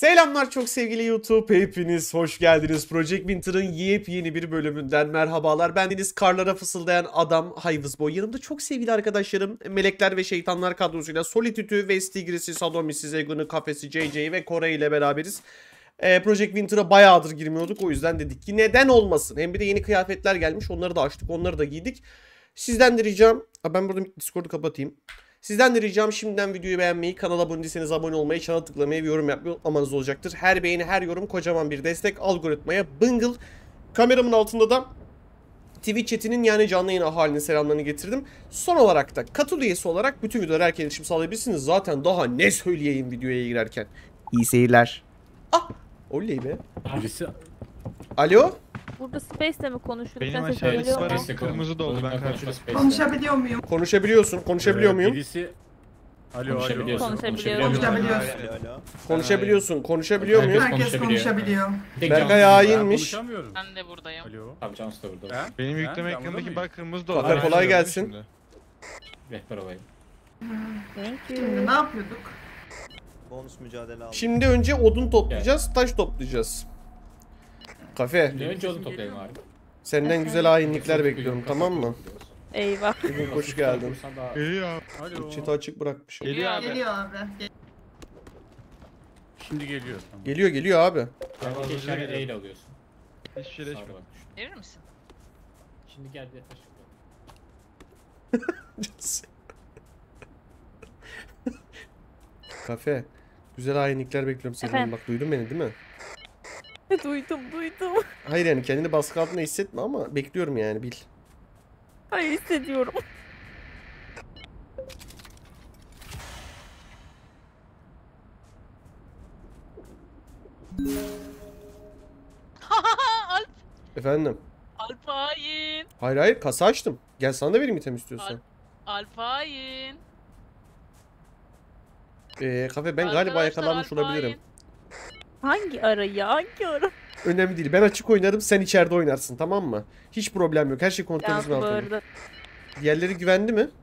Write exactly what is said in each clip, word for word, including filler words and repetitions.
Selamlar çok sevgili YouTube, hepiniz hoş geldiniz. Project Winter'ın yepyeni bir bölümünden merhabalar. Bendeniz karlara fısıldayan adam Hayvız Boy. Yanımda çok sevgili arkadaşlarım Melekler ve Şeytanlar kadrosuyla Solitude'ü, Vestigrisi, Sadomisi, Zegun'u, Kafesi, J J ve Kore ile beraberiz. Ee, Project Winter'a bayağıdır girmiyorduk, o yüzden dedik ki neden olmasın. Hem bir de yeni kıyafetler gelmiş, onları da açtık, onları da giydik. Sizden de ricam, ben burada Discord'u kapatayım. Sizden de ricam şimdiden videoyu beğenmeyi, kanala abone değilseniz abone olmayı, çana tıklamayı ve yorum yapmayı unutmamanız olacaktır. Her beğeni, her yorum kocaman bir destek algoritmaya bıngıl. Kameramın altında da Twitch chatinin yani canlı yayın ahalinin selamlarını getirdim. Son olarak da katıl üyesi olarak bütün videolara erken erişim sağlayabilirsiniz. Zaten daha ne söyleyeyim videoya girerken. İyi seyirler. Ah! Oley be. Birisi... Alo? Burada Space'le mi konuşuyoruz? Benim Ses aşağıda geliyor mu? Space kırmızı doldu, ben karşılaştım. Konuşabiliyor muyum? Konuşabiliyorsun, konuşabiliyor muyum? Birisi... Alo, Konuşabiliyorsun. alo. Konuşabiliyorum. Konuşabiliyorsun. Konuşabiliyorsun, konuşabiliyor muyum? Herkes konuşabiliyor. Berkay hainmiş. Konuşamıyorum. Ben de buradayım. Alo. Tamam, Cansu da burada. Ha? Benim Ha? yükleme Ben burada ekranındaki mıyım? bak kırmızı doldu. Kafe Ben kolay görüyorum gelsin. şimdi. Rehber olayım. Thank Şimdi you. ne yapıyorduk? Bonus mücadele aldım. Şimdi önce odun toplayacağız, taş toplayacağız. Kafe, Şimdi önce onu toplayalım abi. senden güzel hainlikler bekliyorum, tamam mı? Eyvah. Bugün hoş geldin. Geliyor abi. Alo. Chat'i açık bırakmışım. Geliyor abi. Geliyor abi. Gel- Şimdi geliyor. Tamam. Geliyor geliyor abi. Yani iki işaret E ile alıyorsun. Hiçbir şey Sağa değişmiyor. bak. Verir misin? Şimdi gel bir taş yapalım. Kafe. Güzel hainlikler bekliyorum senden. Efendim? Bak duydun beni değil mi? duydum duydum. Hayır yani kendini baskı altında hissetme ama bekliyorum yani bil. Hayır hissediyorum. Alp, Efendim. Alp hain. Hayır hayır kasa açtım. Gel sana da vereyim item istiyorsan. Alp, Alp hain. Ee, kafe ben galiba Arkadaşlar, yakalanmış Alp olabilirim. hain. Hangi ara ya? Hangi ara? Önemli değil. Ben açık oynarım, sen içeride oynarsın, tamam mı? Hiç problem yok. Her şey kontrolümüzün Ya bu altında. arada. Diğerleri güvenli mi?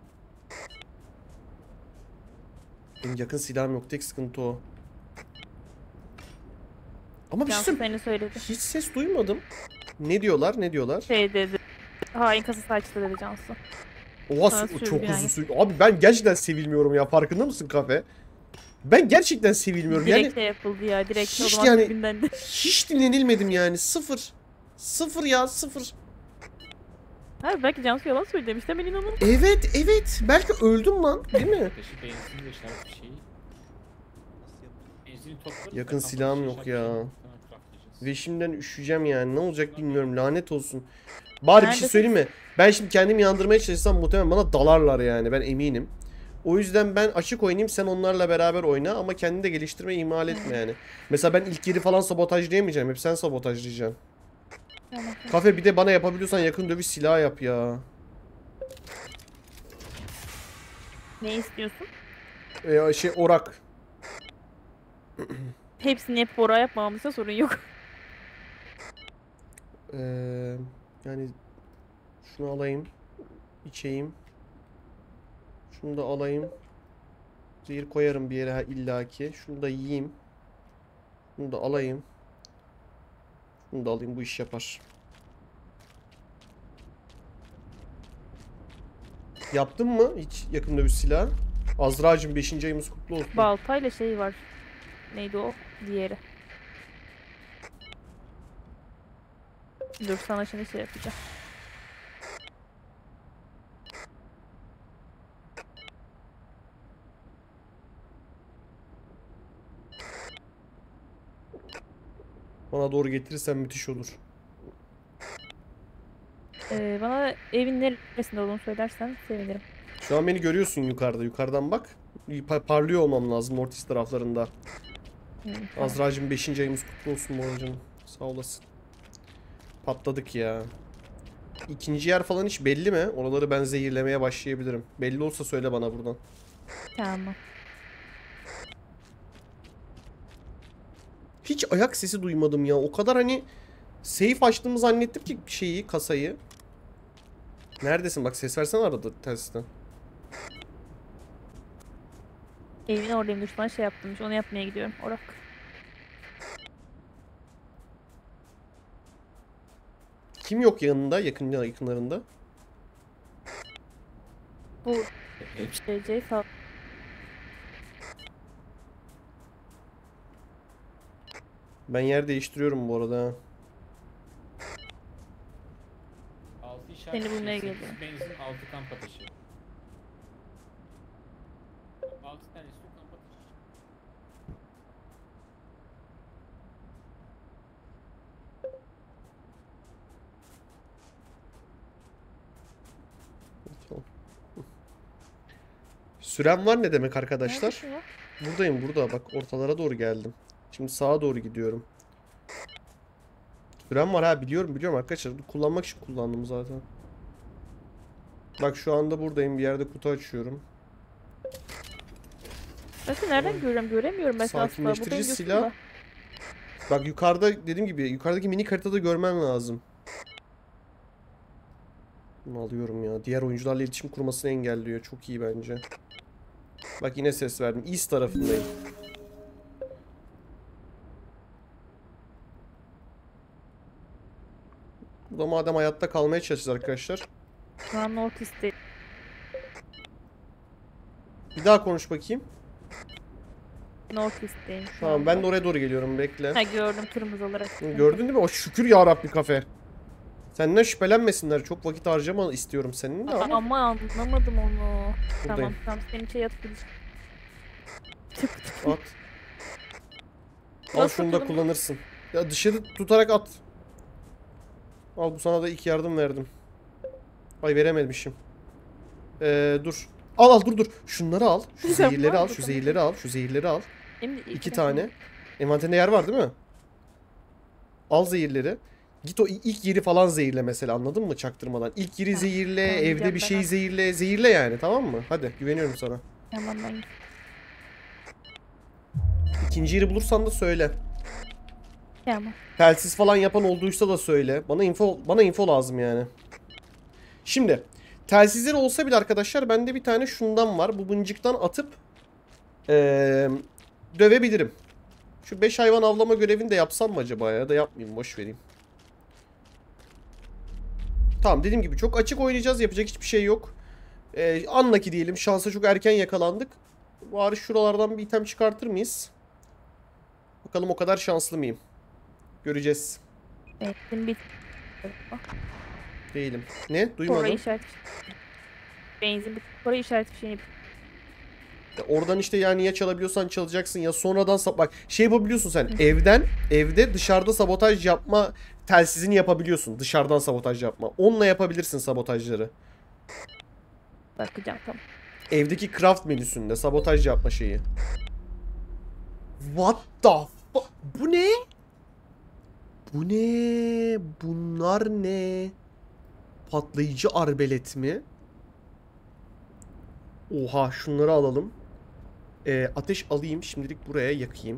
Benim yakın silahım yok. Tek sıkıntı o. Ama bir şey Cansu söyleyeyim. seni söyledi. Hiç ses duymadım. Ne diyorlar? Ne diyorlar? Şey dedi. Hain kasası açtı dedi Cansu. Oha Sana su- sürdü çok yani. uzun sürdü. Abi ben gerçekten sevilmiyorum ya. Farkında mısın kafe? Ben gerçekten sevilmiyorum. Direkt Yani şey yapıldı ya. Direkt o hiç zaman yani- tribünden de. hiç dinlenilmedim yani. Sıfır. Sıfır ya sıfır. Hayır belki Cansu yalan söylemiş de ben inanın. Evet evet. Belki öldüm lan. Değil mi? Peşi benzin ve işaret bir şeyi. Benzini toplarız. Yakın da silahım kampanya yok işaret ya. bir şey. Tamam, craftlayacağız. Ve şimdiden üşüyeceğim yani. Ne olacak bilmiyorum. Lanet olsun. Bari bir şey Neredesin? söyleyeyim mi? Ben şimdi kendimi yandırmaya çalışsam muhtemelen bana dalarlar yani. Ben eminim. O yüzden ben açık oynayayım. Sen onlarla beraber oyna. Ama kendini de geliştirmeyi ihmal etme yani. Mesela ben ilk yeri falan sabotajlayamayacağım. Hep sen sabotajlayacaksın. Tamam. Kafe bir de bana yapabiliyorsan yakın dövüş silahı yap ya. Ne istiyorsun? Ee, şey orak. Hepsini hep Bora yapmamamızda sorun yok. Ee, yani şunu alayım. İçeyim. Şunu da alayım. Zehir koyarım bir yere ha, illaki. Şunu da yiyeyim. Şunu da alayım. Şunu da alayım, bu iş yapar. Yaptın mı hiç yakın dövüş silahı? Azra'cığım beşinci ayımız kutlu olsun. Baltayla şey var. Neydi o? Diğeri. Dur sana şimdi şey yapacağım. Bana doğru getirirsen müthiş olur. Ee, bana evin neresinde olduğunu söylersen sevinirim. Şu an beni görüyorsun yukarıda. Yukarıdan bak. Pa- parlıyor olmam lazım ortis taraflarında. Hı, tamam. Azra'cığım beşinci ayımız kutlu olsun bu arada canım. Sağ olasın. Patladık ya. İkinci yer falan hiç belli mi? Oraları ben zehirlemeye başlayabilirim. Belli olsa söyle bana buradan. Tamam. Hiç ayak sesi duymadım ya. O kadar hani safe açtığımı zannettim ki şeyi, kasayı. Neredesin? Bak ses versene arada tersten. Evin oradayım, düşman şey yaptırmış. Onu yapmaya gidiyorum. Orak. Kim yok yanında, yakın yakınlarında? Bu Hep C C sağ. Ben yer değiştiriyorum bu arada. ha. altı işaret Seni bulmaya sekiz geliyor. benzin, altı kamp ateşi. altı tane su kamp ateşi. Tamam. Süren var ne demek arkadaşlar? Neredesin ya? Buradayım burada. Bak ortalara doğru geldim. Şimdi sağa doğru gidiyorum. Süren var ha, biliyorum biliyorum arkadaşlar. Kullanmak için kullandım zaten. Bak şu anda buradayım. Bir yerde kutu açıyorum. Nasıl nereden görüyorum? Göremiyorum ben aslında. Sakinleştirici Buradayım silah. diyorsun da. Bak yukarıda dediğim gibi yukarıdaki mini haritada görmen lazım. Bunu alıyorum ya. Diğer oyuncularla iletişim kurmasını engelliyor. Çok iyi bence. Bak yine ses verdim. East tarafındayım. Burada madem hayatta kalmaya çalışacağız arkadaşlar. Şu an North East'te. Bir daha konuş bakayım. North East'teyim şu Tamam anda. ben de oraya doğru geliyorum, bekle. Ha gördüm kırmızı olarak. Gördün değil mi? O şükür ya Rabbi kafe. Senden şüphelenmesinler. Çok vakit harcama istiyorum senin de ama. Ama anlamadım onu. Tamam Buradayım. tamam senin şey yatıp gideceğim. At. Al Nasıl şunu da atalım? kullanırsın. Ya dışarı tutarak at. Al bu sana da ilk yardım verdim. Ay verememişim. Ee, dur. Al al dur dur. Şunları al. Şu Sen zehirleri var al. mı Şu bakalım? zehirleri al. Şu zehirleri al. Benim de ilk İki ben- tane. Envanterinde yer var değil mi? Al zehirleri. Git o ilk yeri falan zehirle mesela, anladın mı, çaktırmadan. İlk yeri Tamam, zehirle, tamam, evde gideceğim bir ben şeyi artık. zehirle. Zehirle yani, tamam mı? Hadi güveniyorum sana. Tamam ben İkinci yeri bulursan da söyle. Tamam. Telsiz falan yapan olduysa da söyle. Bana info bana info lazım yani. Şimdi telsizler olsa bile arkadaşlar bende bir tane şundan var. Bu mıncıktan atıp ee, dövebilirim. Şu beş hayvan avlama görevini de yapsam mı acaba ya da yapmayayım, boş vereyim. Tamam, dediğim gibi çok açık oynayacağız. Yapacak hiçbir şey yok. Ee, Unlucky diyelim. Şansa çok erken yakalandık. Bari şuralardan bir item çıkartır mıyız? Bakalım o kadar şanslı mıyım? Göreceğiz. Benzin bit. Değilim. Ne? Sonra Duymadım. işaret. Benzin bit. Sonra işaret bir şeyini. Ya oradan işte yani ya çalabiliyorsan çalacaksın ya sonradan sab- bak şey yapabiliyorsun sen, evden evde dışarıda sabotaj yapma telsizini yapabiliyorsun, dışarıdan sabotaj yapma, onunla yapabilirsin sabotajları. Bakacağım tamam. Evdeki craft menüsünde sabotaj yapma şeyi. What the fu- bu ne? Bu ne? Bunlar ne? Patlayıcı arbelet mi? Oha, şunları alalım. Ee, ateş alayım. Şimdilik buraya yakayım.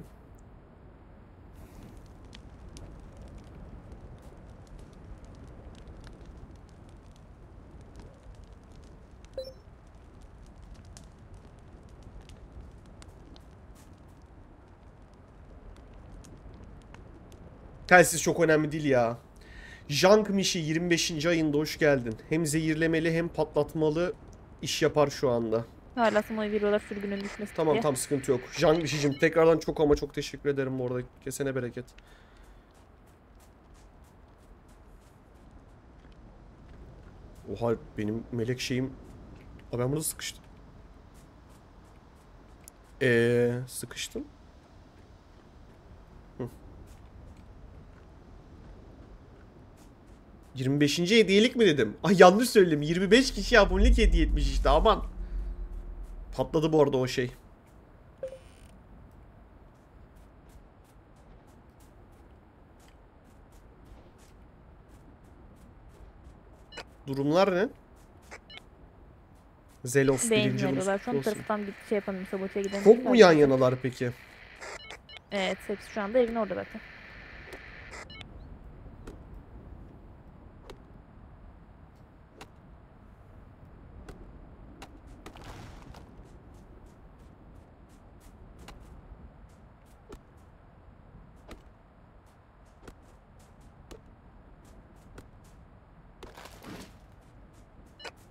Telsiz çok önemli değil ya. Jank Mişi yirmi beşinci ayında hoş geldin. Hem zehirlemeli hem patlatmalı iş yapar şu anda. Hala sana veriyorlar sürgünün düşmesi Tamam diye. tamam, sıkıntı yok. Jank Mişi'cim tekrardan çok ama çok teşekkür ederim bu arada. Kesene bereket. Oha, benim melek şeyim... Aa, ben burada sıkıştım. Eee sıkıştım. Hı. yirmi beşinci hediyelik mi dedim? Ay yanlış söyledim. yirmi beş kişi abonelik hediye etmiş işte, aman. Patladı bu arada o şey. Durumlar ne? Zelos birinci Beğenmiyorlar. Şu an bu olsun. taraftan bir şey yapamıyorum. Sabote'ye gidelim. Çok mu yan yanalar peki? Evet hepsi şu anda evin orada zaten.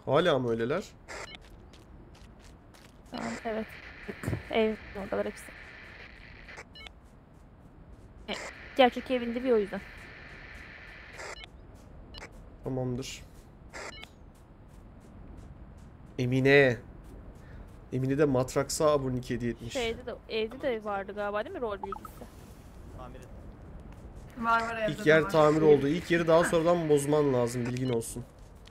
Hala mı öyleler? Tamam, evet. Ev oradalar hepsi. E, Gerçek evinde bir o yüzden. Tamamdır. Emine. Emine de Matraks'a abonelik hediye etmiş. Şeyde de, evde de vardı galiba değil mi rol bilgisi? Tamir et. Var var evde İlk de yer var. tamir oldu. İlk yeri daha sonradan bozman lazım. Bilgin olsun.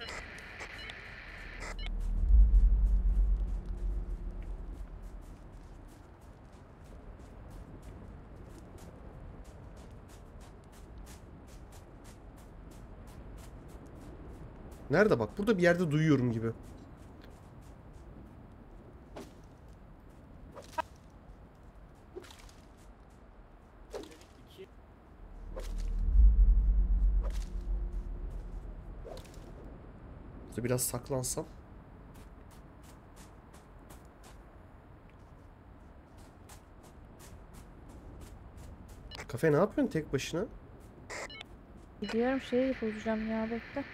Nerede bak? Burada bir yerde duyuyorum gibi. Burada biraz saklansam. Kafe ne yapıyorsun tek başına? Gidiyorum şeyi bozacağım ya bekle.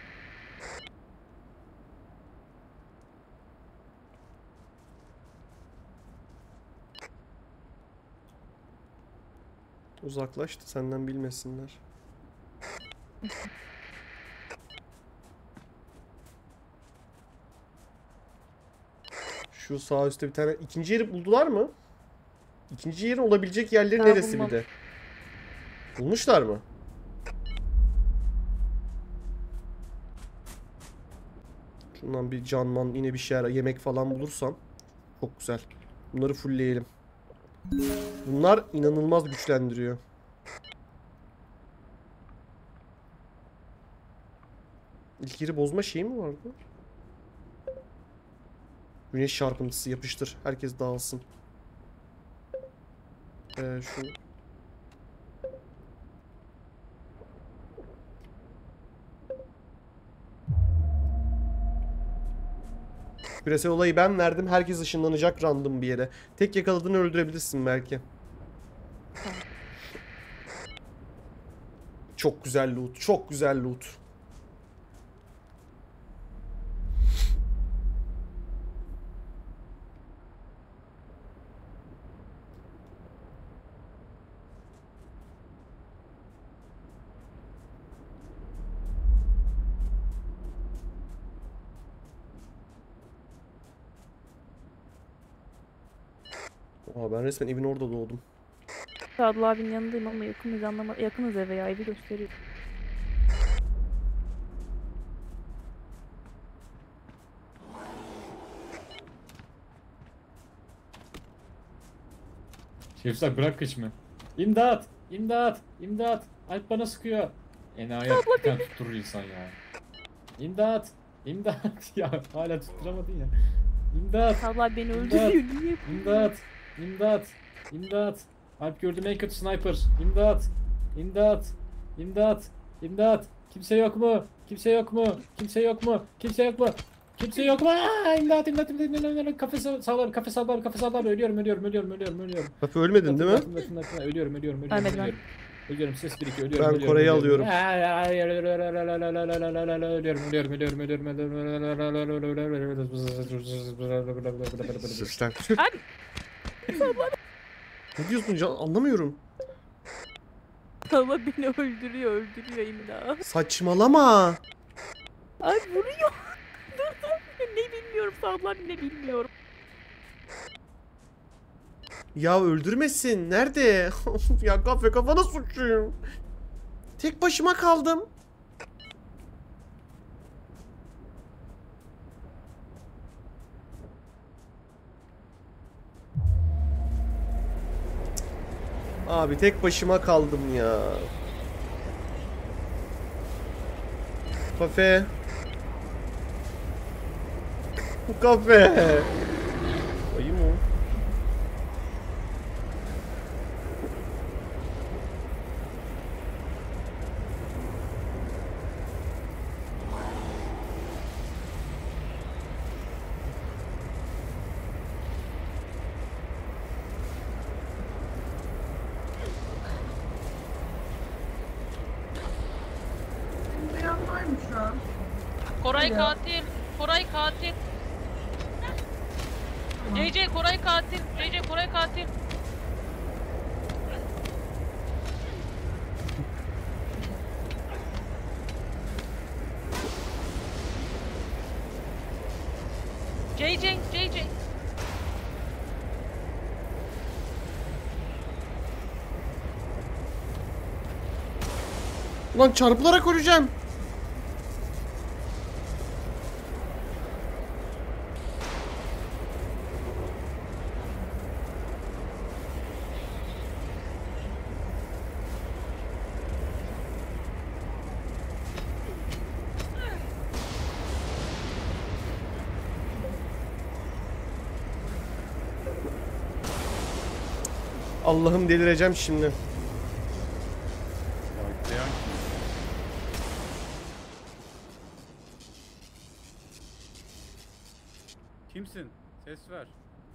Uzaklaştı senden bilmesinler. Şu sağ üstte bir tane ikinci yeri buldular mı? İkinci yerin olabilecek yerleri Daha neresi bir bulmadım. de? Bulmuşlar mı? Şundan bir canman yine bir şeyler yemek falan bulursam çok güzel. Bunları fullleyelim. Bunlar inanılmaz güçlendiriyor. İlk yeri bozma şeyi mi vardı? Güneş çarpıntısı yapıştır. Herkes dağılsın. Ee, şu... Küresel olayı ben verdim. Herkes ışınlanacak random bir yere. Tek yakaladığını öldürebilirsin belki. Çok güzel loot. Çok güzel loot. Aa, ben resmen evin orada doğdum. Sadullah abinin yanındayım ama yakınız anlama yakınız eve ya evi gösteriyor. Şefsat bırak kışımı. İmdat! İmdat! İmdat! Alp bana sıkıyor. Enayi bir tane tutturur insan ya. İmdat! İmdat! Ya hala tutturamadın ya. İmdat! Sadullah abi beni İmdat! öldürüyor niye? İmdat! İmdat! İmdat! Alp gördüğüm en kötü sniper. İmdat! İmdat! İmdat! İmdat! Kimse yok mu? Kimse yok mu? Kimse yok mu? Kimse yok mu? Kimse yok mu? Aa, imdat, imdat, imdat, imdat, imdat, kafes sağlar, kafes sağlar, kafes sağlar. Ölüyorum, ölüyorum, ölüyorum, ölüyorum, ölüyorum. Bak ölmedin değil mi? İmdat, imdat, imdat, imdat. Ölüyorum, ölüyorum, ölüyorum, Ölmedim ben. ölüyorum. Ölüyorum, ses bir iki, ölüyorum, Ben ölüyorum. Kore'yi ölüyorum. alıyorum. Ölüyorum, ölüyorum, ölüyorum, ölüyorum. Sus lan. Abi. Ne diyorsun can? Anlamıyorum. Sadullah beni öldürüyor öldürüyor imdat. Saçmalama. Ay vuruyor. Dur dur. Ne bilmiyorum Sadullah abi ne bilmiyorum. Ya öldürmesin. Nerede? Ya kafe kafana suçluyum. Tek başıma kaldım. Abi tek başıma kaldım ya. Kafe. Kafe. Ayı mı o? Duyan var mı şu an? Koray Ya. katil. Koray katil. C C Koray katil. C C Koray katil. C C C C. Ulan çarpılarak öleceğim. Allah'ım delireceğim şimdi. Bekleyen kim? Kimsin? Ses ver.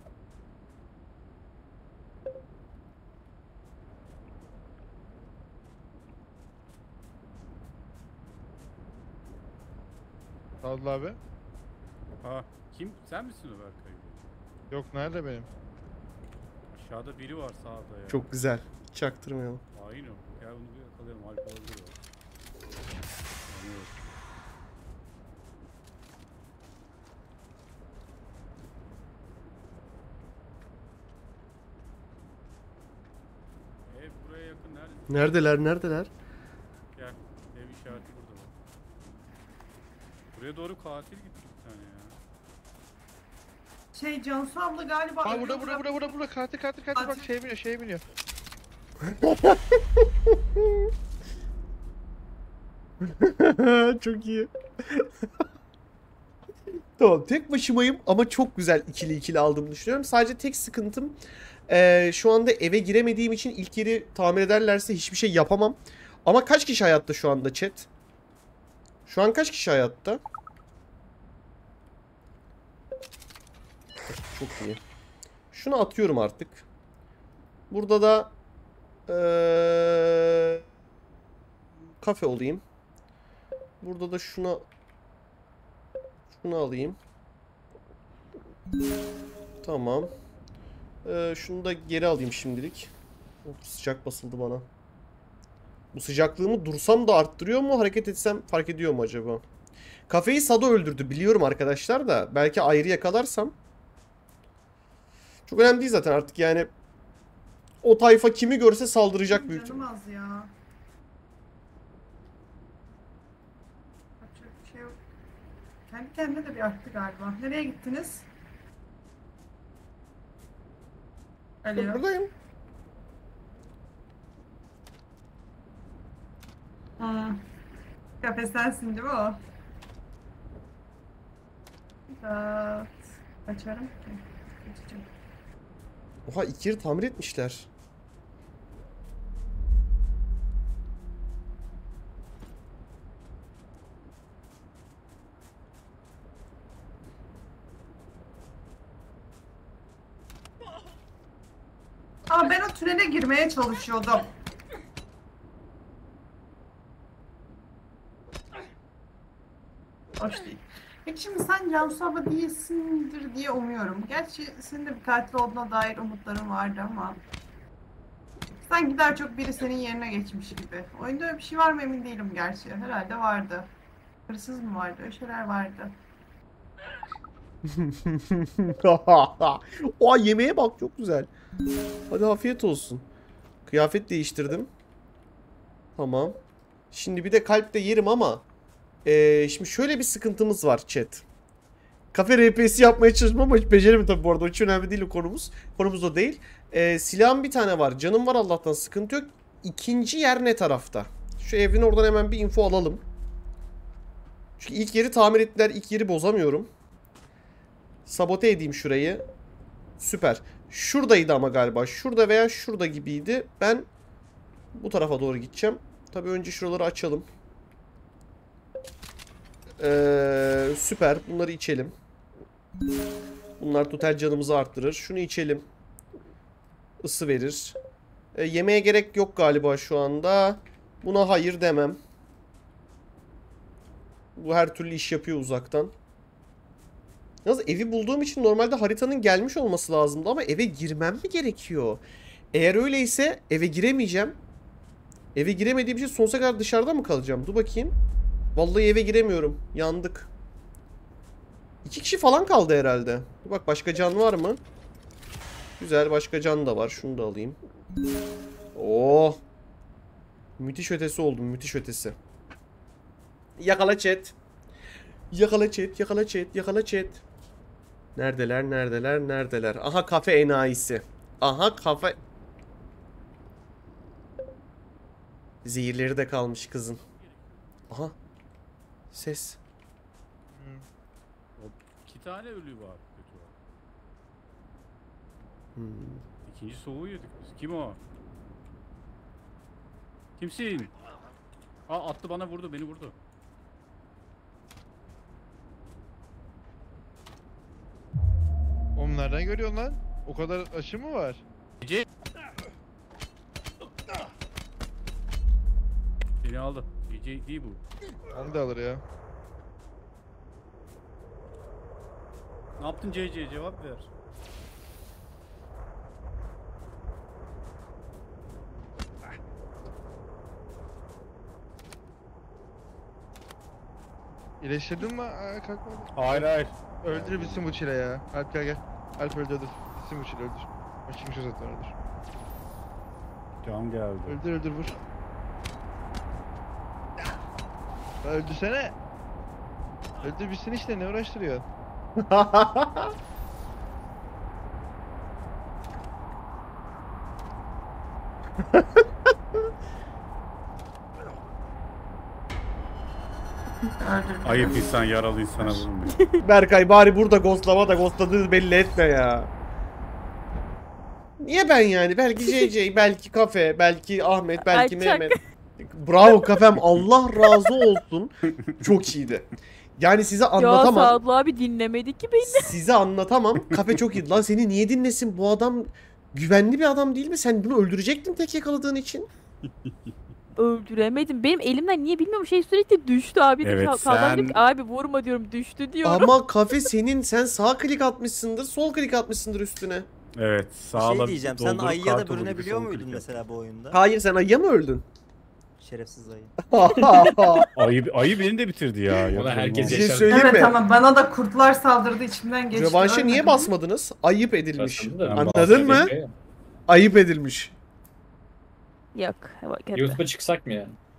Sadıl abi. Ha, kim? Sen misin o Berkay? Yok nerede benim? Aşağıda biri var sağda ya. Çok güzel. Çaktırmayalım. Hain o. Gel bunu bir yakalayalım. Alp olabilir o. Yanıyor. Ev buraya yakın nerede? Neredeler neredeler? Gel. Ev işareti burada bak. Buraya doğru katil gitti bir tane ya. Şey Cansu abla galiba Aa ölü burada burada bırak- burada burada burada katil katil katil bak Katil. şey biniyor şey biniyor. Çok iyi. Tamam, tek başımayım ama çok güzel ikili ikili aldığımı düşünüyorum. Sadece tek sıkıntım eee, şu anda eve giremediğim için ilk yeri tamir ederlerse hiçbir şey yapamam. Ama kaç kişi hayatta şu anda chat? Şu an kaç kişi hayatta? Çok iyi. Şunu atıyorum artık. Burada da eee, kafe olayım. Burada da şuna şunu alayım. Tamam. Ee, şunu da geri alayım şimdilik. Of, sıcak basıldı bana. Bu sıcaklığımı dursam da arttırıyor mu? Hareket etsem fark ediyor mu acaba? Kafeyi Sado öldürdü biliyorum arkadaşlar da. Belki ayrı yakalarsam. Çok önemli değil zaten artık yani. O tayfa kimi görse saldıracak büyük ihtimalle. Canım az ya. Yapacak bir şey yok. Kendi kendine de bir arttı galiba. Nereye gittiniz? Alo. Buradayım. Hmm. Kafe sensin değil mi o? Evet. Açarım ki. Geçeceğim. Oha, iki yeri tamir etmişler. Ama ben o tünele girmeye çalışıyordum. Hoş değil. Peki şimdi sen Cansu abla değilsindir diye umuyorum. Gerçi senin de bir katil olduğuna dair umutların vardı ama... Sanki daha çok biri senin yerine geçmiş gibi. Oyunda öyle bir şey var mı emin değilim gerçi. Herhalde vardı. Hırsız mı vardı? Öyle şeyler vardı. Oha, yemeğe bak, çok güzel. Hadi afiyet olsun. Kıyafet değiştirdim. Tamam. Şimdi bir de kalp de yerim ama ee, şimdi şöyle bir sıkıntımız var chat. Kafe R P'si yapmaya çalışmam ama hiç beceremedim tabii bu arada. O hiç önemli değil o konumuz. Konumuz o değil. Ee, silahım bir tane var. Canım var Allah'tan, sıkıntı yok. İkinci yer ne tarafta? Şu evin oradan hemen bir info alalım. Çünkü ilk yeri tamir ettiler. İlk yeri bozamıyorum. Sabote edeyim şurayı. Süper. Şuradaydı ama galiba. Şurada veya şurada gibiydi. Ben bu tarafa doğru gideceğim. Tabii önce şuraları açalım. Ee, süper. Bunları içelim. Bunlar total canımızı arttırır. Şunu içelim. Isı verir. Ee, yemeğe gerek yok galiba şu anda. Buna hayır demem. Bu her türlü iş yapıyor uzaktan. Yalnız evi bulduğum için normalde haritanın gelmiş olması lazımdı ama eve girmem mi gerekiyor? Eğer öyleyse eve giremeyeceğim. Eve giremediğim için sonsuza kadar dışarıda mı kalacağım? Dur bakayım. Vallahi eve giremiyorum. Yandık. İki kişi falan kaldı herhalde. Dur bak, başka can var mı? Güzel, başka can da var. Şunu da alayım. Oo. Müthiş ötesi oldum. Müthiş ötesi. Yakala chat. Yakala chat. Yakala chat. Yakala chat. Neredeler? Neredeler? Neredeler? Aha kafe enayisi. Aha kafe. Zehirleri de kalmış kızın. Aha. Ses. İki tane ölü var. Kötü var. Hmm. İkinci soğuğu yedik biz. Kim o? Kimsin? Aa, attı bana, vurdu, beni vurdu. Oğlum nereden görüyorsun lan? O kadar aşı mı var? C Beni aldı. C C değil bu. Onu da alır ya. Ne yaptın C C? Cevap ver. İyileştirdin mi? Aa, kalkmadı. Hayır hayır. Öldür bitsin bu çile ya. Alp gel gel. Alp öldür öldür. Bitsin bu çile öldür. Başlamış o zaten öldür. Can geldi. Öldür öldür vur. Ya öldürsene. Öldür bitsin işte, ne uğraştırıyorsun? Ayıp, insan yaralı insana vurmuyor. Berkay bari burada ghostlama da ghostladığını belli etme ya. Niye ben yani? Belki J J, belki kafe, belki Ahmet, belki Ay, çak. Mehmet. Bravo kafem, Allah razı olsun. Çok iyiydi. Yani size Ya anlatamam. Sadullah abi dinlemedi ki beni. Size anlatamam. Kafe çok iyiydi. Lan seni niye dinlesin? Bu adam güvenli bir adam değil mi? Sen bunu öldürecektin tek yakaladığın için. Öldüremedim. Benim elimden niye bilmiyorum şey sürekli düştü abi. Evet, Sa- Sağdan sen- diyorum ki, abi vurma diyorum, düştü diyorum. Ama kafe senin, sen sağ klik atmışsındır, sol klik atmışsındır üstüne. Evet, Bir sağla şey diyeceğim. Sen doldurup ayıya da kartı vurdu, bürünebiliyor sol muydun klik yap. mesela bu oyunda? Hayır, sen ayıya mı öldün? Şerefsiz ayı. Ayı, ayı beni de bitirdi ya. Ona Yapacağım herkes olmaz. Bir şey yaşar. söyleyeyim Evet mi? ama bana da kurtlar saldırdı, içimden geçti. Rövanşa niye ölmedim. basmadınız? Ayıp edilmiş. Basıldı da. Anladın mı? Ayıp edilmiş. Yok. Bak, hadi. YouTube'a çıksak mı ya?